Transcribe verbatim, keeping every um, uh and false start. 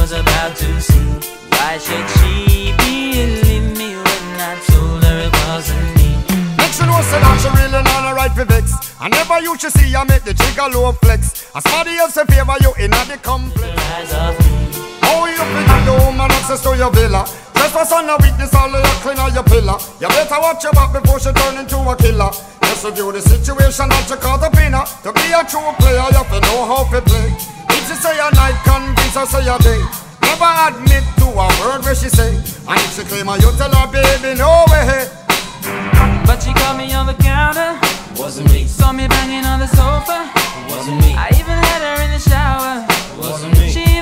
was about to see. Why should she believe me when I told her it wasn't me? Make she know say that she really not a right for vex. I never you should see I make the trigger low flex. As somebody else in favor you in the complex. How you feel the woman access to your villa? Trespass on a weakness, all of your clean on your pillar. You better watch your back before she turn into a killer. Just review the situation that you caught up in her. To be a true player, you have to know how to play. If she say a night, convince her say a day. Never admit to a word where she say. And if she claim her, you tell her, baby, no way. But she caught me on the counter. Wasn't me. Saw me banging on the sofa. Wasn't me. I even had her in the shower. Wasn't me. She